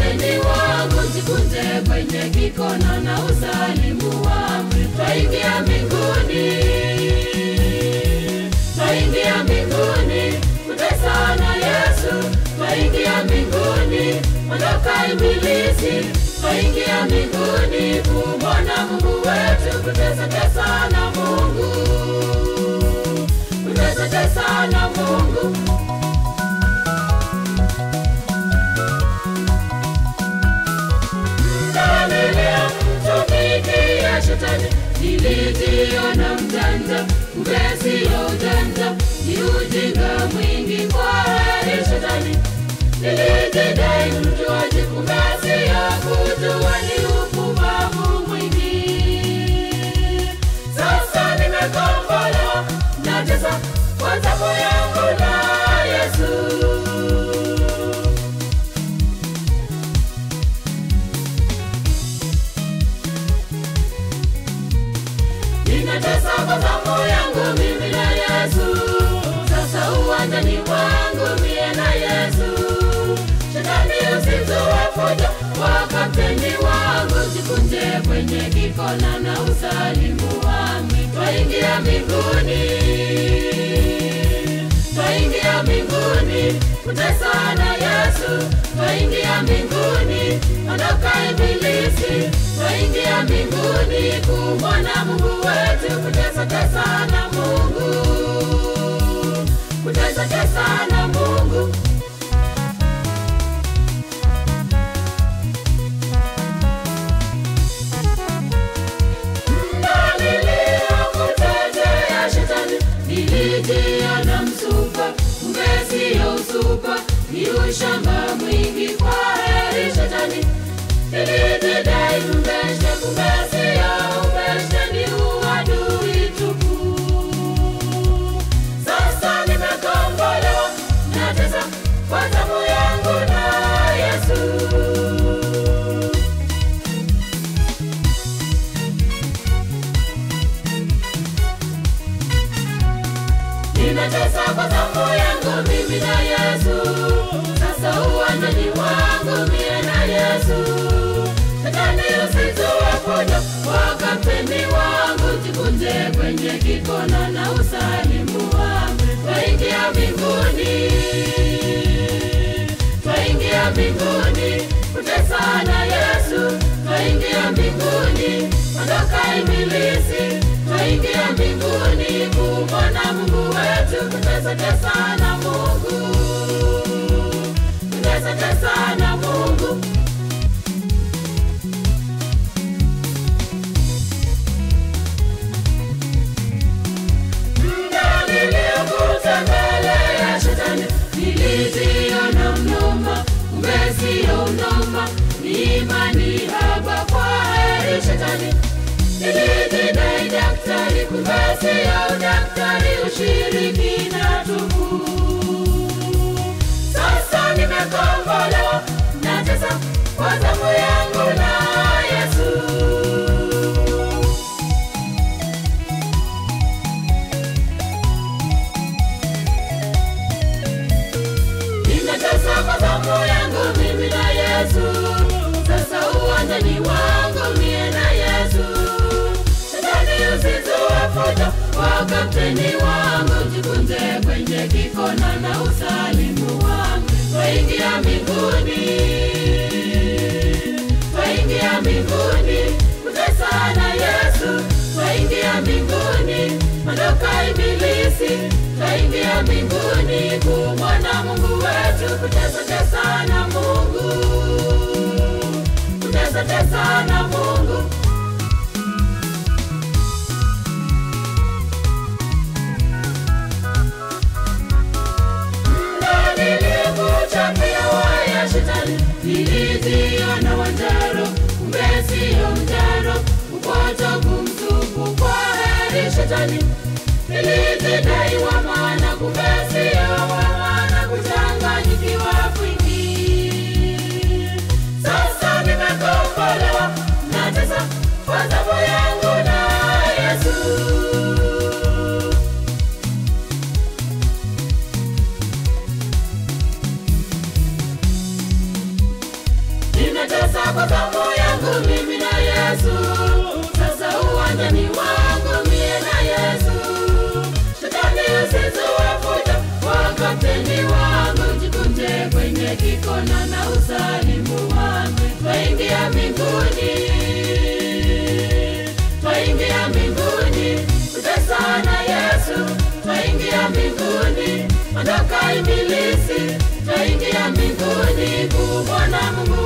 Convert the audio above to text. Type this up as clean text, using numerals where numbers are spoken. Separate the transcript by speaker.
Speaker 1: kapteni wangu, jikunje kwenye kikono na usalimu amri. Twaingia mbinguni, twaingia mbinguni, kutesa na Yesu. Twaingia mbinguni, ondoka ibilisi. Twaingia mbinguni, kumwona Mungu wetu. Kutesa na Mungu, kutesa na Mungu. Mtumikia shetani, nilijiona mjanja, kumbe sio ujanja, ni ujinga mwingi. Kwa heri shetani, nilijidai mjuaji, kumbe sio kujua, ni upumbavu mwingi. Sasa nimekombolewa, nacheza kwa zamu yangu na Yesu. Ninatesa kwa zamu yangu mimi na Yesu. Sasa uwanjani wangu mie na Yesu. Shetani usizue fujo kwa kapteni wangu, jikunje kwenye kikono na usalimu amri. Twaingia mbinguni, twaingia mbinguni, kutesa na Yesu. Twaingia mbinguni, ondoka ibilisi. Twaingia mbinguni, kumwona Mungu wetu. Kutesa na Mungu, kutesa na Mungu. Niliyokutendea shetani, nilijiona msupa, kumbe sio usupa, ni ushamba mwingi. Kwa heri shetani, nilijidai mbeshte, kumbe sio mbeshte, ni uadui tupu. Sasa nimekombolewa, nacheza kwa zamu yangu na Yesu. Ninatesa kwa zamu yangu mimi na Yesu. Sasa uwanjani wangu mie na Yesu. Shetani usizue fujo kwa kapteni wangu, jikunje kwenye kikono na usalimu amri. Twaingia mbinguni, twaingia mbinguni, kutesa na Yesu. Twaingia mbinguni, ondoka ibilisi. Twaingia mbinguni, kumwona Mungu wetu. Kutesa na Mungu, kutesa na Mungu. Niliyokutembelea shetani, nilijiona mnoma, kumbe sio mnoma, ni imani haba. Kwa heri shetani, nilijidai daktari, kumbe sio daktari, ushirikina tupu. Sasa nimekombolewa, nacheza kwa zamu yangu na Yesu. Ninatesa kwa zamu yangu mimi na Yesu. Sasa uwanjani wangu mie na Yesu. Shetani usizue fujo kwa kapteni wangu, jikunje kwenye kikono na usalimu wangu. Twaingia mbinguni, twaingia mbinguni, kutesa na Yesu. Twaingia mbinguni, ondoka ibilisi. Twaingia mbinguni, kumwona Mungu wetu. Kutesa na Mungu, kutesa na Mungu. Nilikuchapia waya shetani, nilijiona wanjaro, kumbe sio mjaro, ukoto kumtupu. Kwa heri shetani, nilijidai wa maana, kumbe sio wa maana, kuchanganyikiwa kwingi. Sasa nimekombolewa, nacheza kwa zamu yangu na Yesu. nimetesa kwa damu yangu mimi na Yesu. Sasa uwanjani wangu mie na Yesu. Shetani usizue fujo kwa kapteni wangu. Jikunje kwenye kikono na usalimu wangu. Twaingia mbinguni, twaingia mbinguni, kutesa na Yesu. Twaingia mbinguni, ondoka ibilisi. Twaingia mbinguni kumwona Mungu